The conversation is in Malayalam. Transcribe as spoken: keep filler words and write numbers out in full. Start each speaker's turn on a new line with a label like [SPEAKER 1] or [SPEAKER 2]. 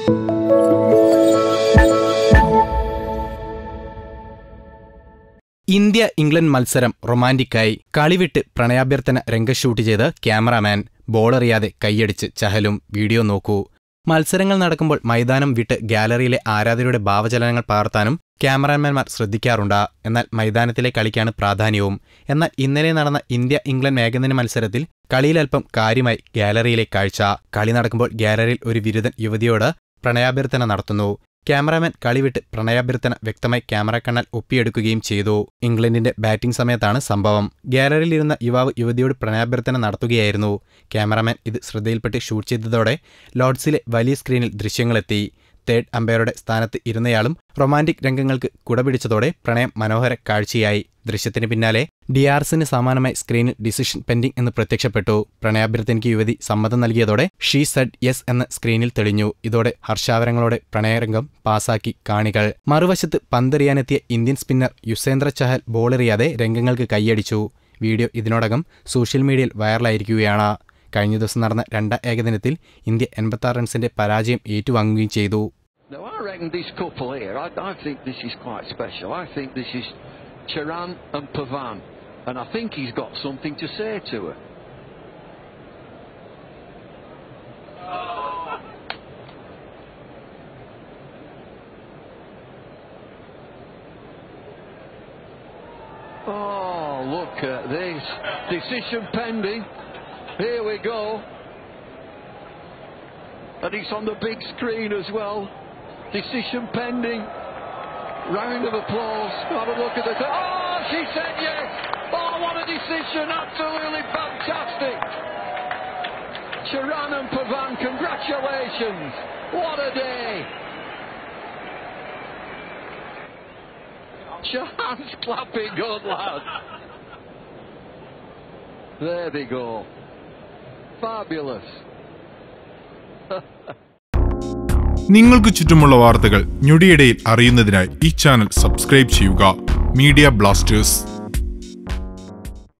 [SPEAKER 1] ഇന്ത്യ ഇംഗ്ലണ്ട് മത്സരം റൊമാന്റിക്കായി. കളിവിട്ട് പ്രണയാഭ്യർത്ഥന രംഗം ഷൂട്ട് ചെയ്ത് ക്യാമറാമാൻ. ബോളറിയാതെ കൈയടിച്ച് ചഹലും. വീഡിയോ നോക്കൂ. മത്സരങ്ങൾ നടക്കുമ്പോൾ മൈതാനം വിട്ട് ഗാലറിയിലെ ആരാധകരുടെ ഭാവചലനങ്ങൾ പകർത്താനും ക്യാമറാമാൻമാർ ശ്രദ്ധിക്കാറുണ്ട്. എന്നാൽ മൈതാനത്തിലെ കളിക്കാണ് പ്രാധാന്യവും. എന്നാൽ ഇന്നലെ നടന്ന ഇന്ത്യ ഇംഗ്ലണ്ട് ഏകദിന മത്സരത്തിൽ കളിയിലൽപ്പം കാര്യമായി ഗാലറിയിലെ കാഴ്ച. കളി നടക്കുമ്പോൾ ഗാലറിയിൽ ഒരു വിരുദ്ധൻ യുവതിയോട് പ്രണയാഭ്യർത്ഥന നടത്തുന്നു. ക്യാമറാമാൻ കളിവിട്ട് പ്രണയാഭ്യർത്ഥന വ്യക്തമായി ക്യാമറ കണ്ണാൽ ഒപ്പിയെടുക്കുകയും ചെയ്തു. ഇംഗ്ലണ്ടിന്റെ ബാറ്റിംഗ് സമയത്താണ് സംഭവം. ഗാലറിയിലിരുന്ന യുവാവ് യുവതിയോട് പ്രണയാഭ്യർത്ഥന നടത്തുകയായിരുന്നു. ക്യാമറാമാൻ ഇത് ശ്രദ്ധയിൽപ്പെട്ട് ഷൂട്ട് ചെയ്തതോടെ ലോർഡ്സിലെ വലിയ സ്ക്രീനിൽ ദൃശ്യങ്ങളെത്തി. തേർഡ് അമ്പയറുടെ സ്ഥാനത്ത് ഇരുന്നയാളും റൊമാന്റിക് രംഗങ്ങൾക്ക് കുടപിടിച്ചതോടെ പ്രണയം മനോഹര കാഴ്ചയായി. ദൃശ്യത്തിന് പിന്നാലെ ഡിആർസിന് സമാനമായി സ്ക്രീനിൽ ഡിസിഷൻ പെൻഡിംഗ് എന്ന് പ്രത്യക്ഷപ്പെട്ടു. പ്രണയാഭ്യർത്ഥനയ്ക്ക് യുവതി സമ്മതം നൽകിയതോടെ ഷീ സെഡ് യെസ് എന്ന സ്ക്രീനിൽ തെളിഞ്ഞു. ഇതോടെ ഹർഷാവരങ്ങളോടെ പ്രണയരംഗം പാസാക്കി കാണികൾ. മറുവശത്ത് പന്തെറിയാനെത്തിയ ഇന്ത്യൻ സ്പിന്നർ യുസ്വേന്ദ്ര ചഹൽ ബോളെറിയാതെ രംഗങ്ങൾക്ക് കൈയടിച്ചു. വീഡിയോ ഇതിനോടകം സോഷ്യൽ മീഡിയയിൽ വൈറലായിരിക്കുകയാണ്. കഴിഞ്ഞ ദിവസം നടന്ന രണ്ടാം ഏകദിനത്തിൽ ഇന്ത്യ എൺപത്തി റൺസിന്റെ പരാജയം ഏറ്റുവാങ്ങുകയും ചെയ്തു.
[SPEAKER 2] Now I reckon this couple here, I, I think this is quite special. I think this is Charan and Pavan, and I think he's got something to say to her. Oh, look at this. Decision pending. Here we go. And it's on the big screen as well. Decision pending. Round of applause. Have a look at the... Oh, she said yes! Oh, what a decision! Absolutely fantastic! Charan and Pavan, congratulations! What a day! Charan's clapping good, lad. There they go. Fabulous.
[SPEAKER 3] നിങ്ങൾക്ക് ചുറ്റുമുള്ള വാർത്തകൾ ഞൊടിയിടയിൽ അറിയുന്നതിനായി ഈ ചാനൽ സബ്സ്ക്രൈബ് ചെയ്യുക. Media Blasters.